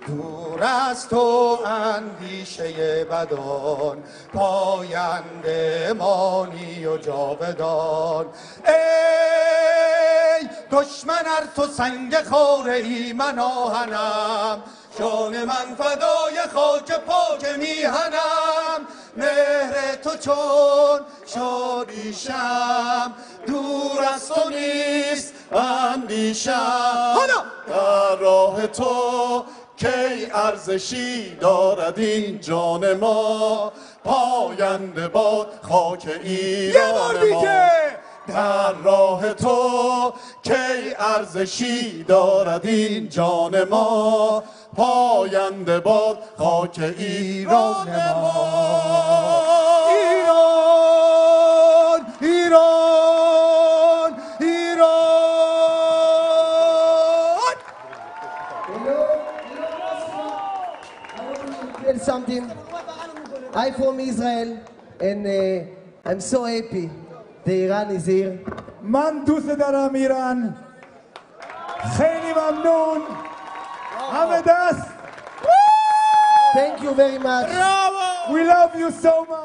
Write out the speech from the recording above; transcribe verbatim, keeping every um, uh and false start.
دور از تو اندیشه بدان، پاینده مانی و جاودان. ای دشمن ار تو سنگ خاره ای من آهنم، جان من فدای خاک پاک میهنم. مهر تو چون شادیشم، دور از تو نیست اندیشم. در راه تو کی ارزشی دارد این جان ما، پاینده باد خاک ایران ما. در راه تو کی ارزشی دارد این جان ما، پاینده باد خاک ایران ما. ایران ایران ایران. Tell something. I'm from Israel and uh, I'm so happy the Iran is here. من دوست دارم ایران. خیلی ممنون. همه دست. Thank you very much. We love you so much.